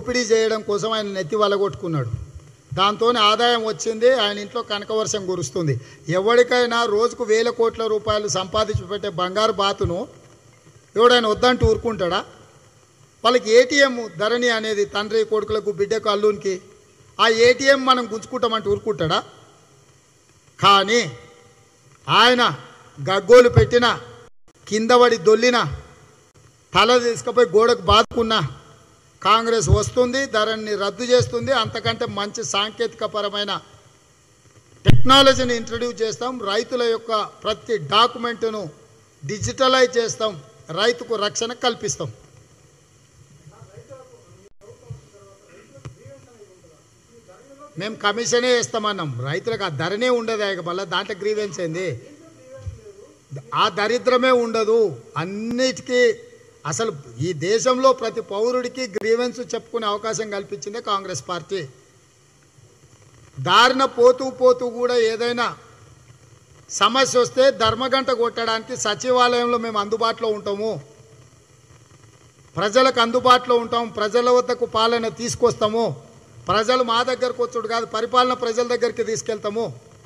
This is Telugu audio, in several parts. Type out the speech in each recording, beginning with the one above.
దోపిడీ చేయడం కోసం ఆయన నెత్తి వలగొట్టుకున్నాడు. దాంతో ఆదాయం వచ్చింది, ఆయన ఇంట్లో కనకవర్షం కురుస్తుంది. ఎవరికైనా రోజుకు 1000 కోట్ల రూపాయలు సంపాదించి పెట్టే బంగారు బాతును ఎవడైనా వద్దంటూ ఊరుకుంటాడా? వాళ్ళకి ఏటీఎం ధరణి అనేది తండ్రి కొడుకులకు బిడ్డకు అల్లునికి ఆ ఏటీఎం మనం గుంజుకుంటామంటే ఊరుకుంటాడా? కానీ ఆయన గగ్గోలు పెట్టిన, కిందపడి దొల్లిన, తల తీసుకుపోయి గోడకు బాదుకున్న కాంగ్రెస్ వస్తుంది, ధరణిని రద్దు చేస్తుంది. అంతకంటే మంచి సాంకేతికపరమైన టెక్నాలజీని ఇంట్రడ్యూస్ చేస్తాం. రైతుల యొక్క ప్రతి డాక్యుమెంట్ను డిజిటలైజ్ చేస్తాం. రైతుకు రక్షణ కల్పిస్తాం. మేము కమిషనే వేస్తామన్నాం. రైతులకు ఆ ధరనే ఉండదు. మళ్ళీ దాంట్లో గ్రీవెన్స్ ఏంది? ఆ దరిద్రమే ఉండదు. అన్నిటికీ అసలు ఈ దేశంలో ప్రతి పౌరుడికి గ్రీవెన్స్ చెప్పుకునే అవకాశం కల్పించిందే కాంగ్రెస్ పార్టీ. దారిన పోతూ పోతూ కూడా ఏదైనా సమస్య వస్తే ధర్మగంట కొట్టడానికి సచివాలయంలో మేము అందుబాటులో ఉంటాము, ప్రజలకు అందుబాటులో ఉంటాం, ప్రజల వద్దకు పాలన తీసుకొస్తాము. ప్రజలు మా దగ్గరకు వచ్చుడు కాదు, పరిపాలన ప్రజల దగ్గరికి తీసుకెళ్తాము.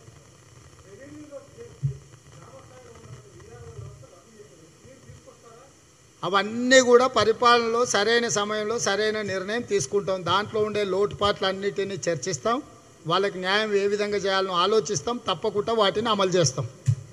అవన్నీ కూడా పరిపాలనలో సరైన సమయంలో సరైన నిర్ణయం తీసుకుంటాం. దాంట్లో ఉండే లోటుపాట్లన్నిటినీ చర్చిస్తాం. వాళ్ళకి న్యాయం ఏ విధంగా చేయాలని ఆలోచిస్తాం. తప్పకుండా వాటిని అమలు చేస్తాం.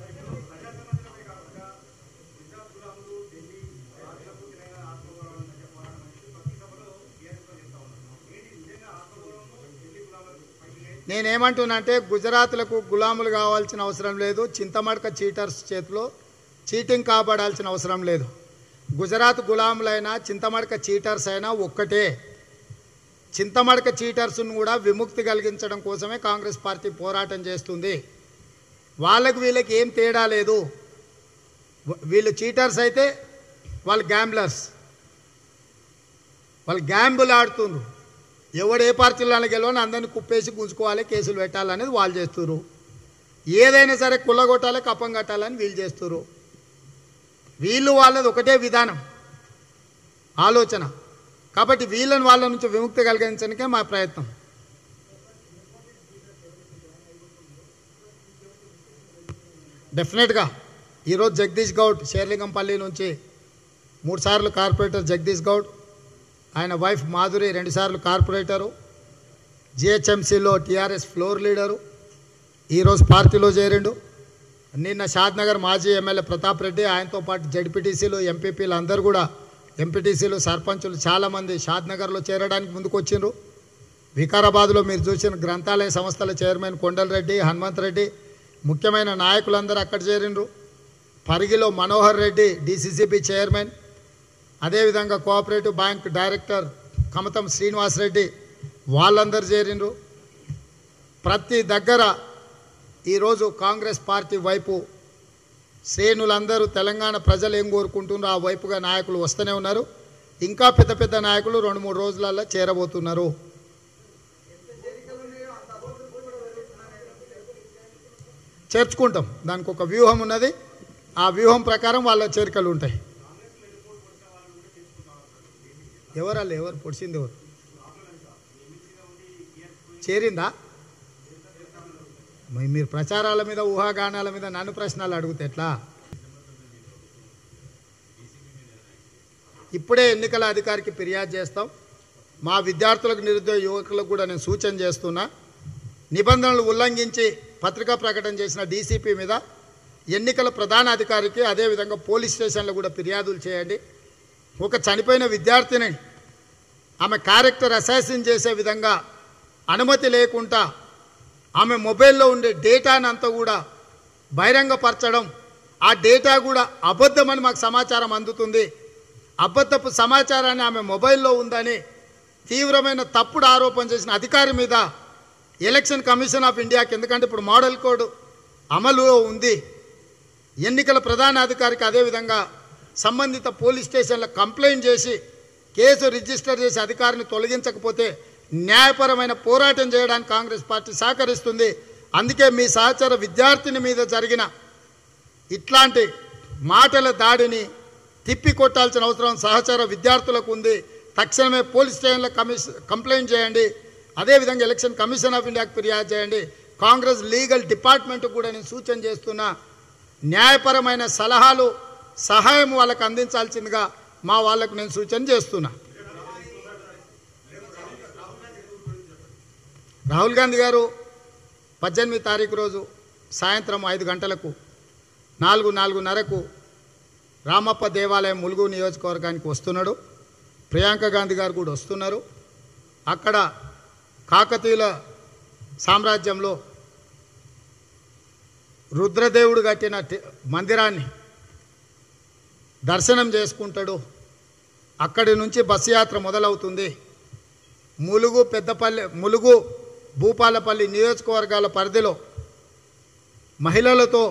నేనేమంటున్నా అంటే గుజరాత్లకు గులాములు కావాల్సిన అవసరం లేదు. చింతమడక చీటర్స్ చేతిలో చీటింగ్ కాబడాల్సిన అవసరం లేదు. గుజరాత్ గులాములైనా చింతమడక చీటర్స్ అయినా ఒక్కటే. చింతమడక చీటర్స్ను కూడా విముక్తి కలిగించడం కోసమే కాంగ్రెస్ పార్టీ పోరాటం చేస్తుంది. వాళ్ళకు వీళ్ళకి ఏం తేడా లేదు. వీళ్ళు చీటర్స్ అయితే వాళ్ళు గ్యాంబ్లర్స్, వాళ్ళు గ్యాంబుల్ ఆడుతున్నారు. ఎవడు ఏ పార్టీలో గెలవని అందరినీ కుప్పేసి గుంజుకోవాలి, కేసులు పెట్టాలనేది వాళ్ళు చేస్తున్నారు. ఏదైనా సరే కుల్లగొట్టాలి, కప్పం కట్టాలని వీళ్ళు చేస్తున్నారు. వీళ్ళు వాళ్ళది ఒకటే విధానం, ఆలోచన. కాబట్టి వీళ్ళని వాళ్ళ నుంచి విముక్తి కలిగించడానికే మా ప్రయత్నం. డెఫినెట్గా ఈరోజు జగదీష్ గౌడ్ షేర్లింగంపల్లి నుంచి 3 సార్లు కార్పొరేటర్ జగదీష్ గౌడ్, ఆయన వైఫ్ మాధురి 2 సార్లు కార్పొరేటరు, జిహెచ్ఎంసీలో టీఆర్ఎస్ ఫ్లోర్ లీడరు, ఈరోజు పార్టీలో చేరిండు. నిన్న షాద్నగర్ మాజీ ఎమ్మెల్యే ప్రతాప్ రెడ్డి, ఆయనతో పాటు జడ్పీటీసీలు, ఎంపీపీలు అందరూ కూడా, ఎంపీటీసీలు, సర్పంచులు చాలామంది షాద్నగర్లో చేరడానికి ముందుకు వచ్చిండ్రు. వికారాబాద్లో మీరు చూసిన గ్రంథాలయ సంస్థల చైర్మన్ కొండలరెడ్డి, హనుమంతరెడ్డి, ముఖ్యమైన నాయకులందరూ అక్కడ చేరిండ్రు. పరిగిలో మనోహర్ రెడ్డి డీసీసీబీ చైర్మన్, అదేవిధంగా cooperative bank director Kamatham Srinivasa Reddy, వాళ్ళందరూ చేరిండ్రు. ప్రతి దగ్గర ఈరోజు కాంగ్రెస్ పార్టీ వైపు శ్రేణులందరూ, తెలంగాణ ప్రజలు ఏం కోరుకుంటున్నారో ఆ వైపుగా నాయకులు వస్తూనే ఉన్నారు. ఇంకా పెద్ద పెద్ద నాయకులు 2-3 రోజులలో చేరబోతున్నారు. చేర్చుకుంటాం. దానికి ఒక వ్యూహం ఉన్నది. ఆ వ్యూహం ప్రకారం వాళ్ళ చేరికలు ఉంటాయి. ఎవరు పొడిచింది? ఎవరు చేరిందా? మీరు ప్రచారాల మీద, ఊహాగానాల మీద నన్ను ప్రశ్నలు అడిగితే ఎట్లా? ఇప్పుడే ఎన్నికల అధికారికి ఫిర్యాదు చేస్తాం. మా విద్యార్థులకు, నిరుద్యోగ యువకులకు కూడా నేను సూచన చేస్తున్నా. నిబంధనలు ఉల్లంఘించి పత్రికా ప్రకటన చేసిన డీసీపీ మీద ఎన్నికల ప్రధాన అధికారికి, అదేవిధంగా పోలీస్ స్టేషన్లో కూడా ఫిర్యాదులు చేయండి. ఒక చనిపోయిన విద్యార్థిని ఆమె క్యారెక్టర్ అసాసిన్ చేసే విధంగా అనుమతి లేకుండా ఆమె మొబైల్లో ఉండే డేటాను అంతా కూడా బహిరంగపరచడం, ఆ డేటా కూడా అబద్ధమని మాకు సమాచారం అందుతుంది. అబద్ధపు సమాచారాన్ని ఆమె మొబైల్లో ఉందని తీవ్రమైన తప్పుడు ఆరోపణ చేసిన అధికారి మీద ఎలక్షన్ కమిషన్ ఆఫ్ ఇండియాకి, ఎందుకంటే ఇప్పుడు మోడల్ కోడ్ అమలులో ఉంది, ఎన్నికల ప్రధాన అధికారికి, అదేవిధంగా సంబంధిత పోలీస్ స్టేషన్లో కంప్లైంట్ చేసి కేసు రిజిస్టర్ చేసి అధికారిని తొలగించకపోతే న్యాయపరమైన పోరాటం చేయడానికి కాంగ్రెస్ పార్టీ సహకరిస్తుంది. అందుకే మీ సహచర విద్యార్థిని మీద జరిగిన ఇట్లాంటి మాటల దాడిని తిప్పి కొట్టాల్సిన అవసరం సహచర విద్యార్థులకు ఉంది. తక్షణమే పోలీస్ స్టేషన్లో కంప్లైంట్ చేయండి, అదేవిధంగా ఎలక్షన్ కమిషన్ ఆఫ్ ఇండియాకి ఫిర్యాదు చేయండి. కాంగ్రెస్ లీగల్ డిపార్ట్మెంట్కి కూడా నేను సూచన చేస్తున్నా, న్యాయపరమైన సలహాలు సహాయం వాళ్ళకు అందించాల్సిందిగా మా వాళ్ళకు నేను సూచన చేస్తున్నా. రాహుల్ గాంధీ గారు 18 తారీఖు రోజు సాయంత్రం 5 గంటలకు 4:30కు రామప్ప దేవాలయం ములుగు నియోజకవర్గానికి వస్తున్నాడు. ప్రియాంక గాంధీ గారు కూడా వస్తున్నారు. అక్కడ కాకతీయుల సామ్రాజ్యంలో రుద్రదేవుడు కట్టిన మందిరాన్ని దర్శనం చేసుకుంటాడు. అక్కడి నుంచి బస్సు యాత్ర మొదలవుతుంది. ములుగు భూపాలపల్లి నియోజకవర్గాల పరిధిలో మహిళలతో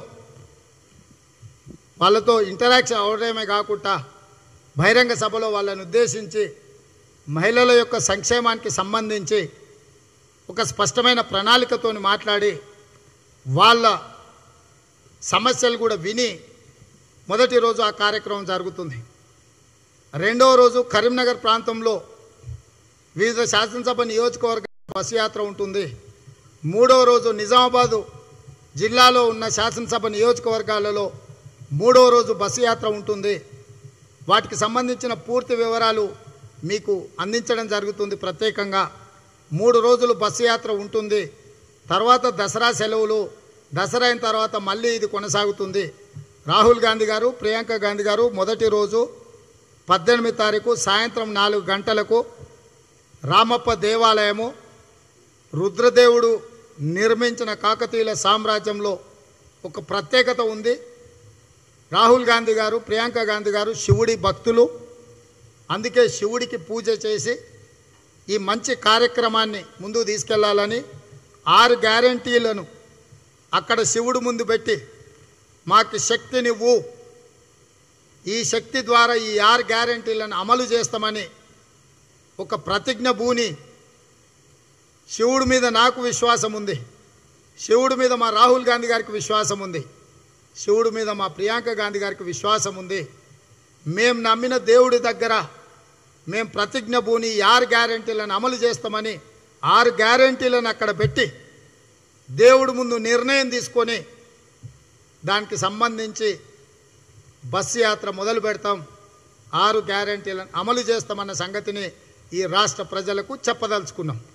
వాళ్ళతో ఇంటరాక్షన్ అవడమే కాకుండా బహిరంగ సభలో వాళ్ళని ఉద్దేశించి మహిళల యొక్క సంక్షేమానికి సంబంధించి ఒక స్పష్టమైన ప్రణాళికతో మాట్లాడి వాళ్ళ సమస్యలు కూడా విని మొదటి రోజు ఆ కార్యక్రమం జరుగుతుంది. రెండవ రోజు కరీంనగర్ ప్రాంతంలో వివిధ శాసనసభ నియోజకవర్గ బస్సు యాత్ర ఉంటుంది. మూడవ రోజు నిజామాబాదు జిల్లాలో ఉన్న శాసనసభ నియోజకవర్గాలలో మూడవ రోజు బస్సు యాత్ర ఉంటుంది. వాటికి సంబంధించిన పూర్తి వివరాలు మీకు అందించడం జరుగుతుంది. ప్రత్యేకంగా 3 రోజులు బస్సు యాత్ర ఉంటుంది. తర్వాత దసరా సెలవులు, దసరా అయిన తర్వాత మళ్ళీ ఇది కొనసాగుతుంది. రాహుల్ గాంధీ గారు, ప్రియాంక గాంధీ గారు మొదటి రోజు 18 తారీఖు సాయంత్రం 4 గంటలకు రామప్ప దేవాలయము రుద్రదేవుడు నిర్మించిన కాకతీయుల సామ్రాజ్యంలో ఒక ప్రత్యేకత ఉంది. రాహుల్ గాంధీ గారు, ప్రియాంక గాంధీ గారు శివుడి భక్తులు. అందుకే శివుడికి పూజ చేసి ఈ మంచి కార్యక్రమాన్ని ముందుకు తీసుకెళ్లాలని 6 గ్యారంటీలను అక్కడ శివుడు ముందు పెట్టి మాకు శక్తినివ్వు, ఈ శక్తి ద్వారా ఈ 6 గ్యారంటీలను అమలు చేస్తామని ఒక ప్రతిజ్ఞ భూని శివుడి మీద నాకు విశ్వాసం ఉంది, శివుడి మీద మా రాహుల్ గాంధీ గారికి విశ్వాసం ఉంది, శివుడి మీద మా ప్రియాంక గాంధీ గారికి విశ్వాసం ఉంది. మేము నమ్మిన దేవుడి దగ్గర మేము ప్రతిజ్ఞ భూని 6 గ్యారంటీలను అమలు చేస్తామని 6 గ్యారంటీలను అక్కడ పెట్టి దేవుడి ముందు నిర్ణయం తీసుకొని దానికి సంబంధించి బస్సు యాత్ర మొదలు పెడతాం. 6 గ్యారంటీలను అమలు చేస్తామన్న సంగతిని ఈ రాష్ట్ర ప్రజలకు చెప్పదలుచుకున్నాం.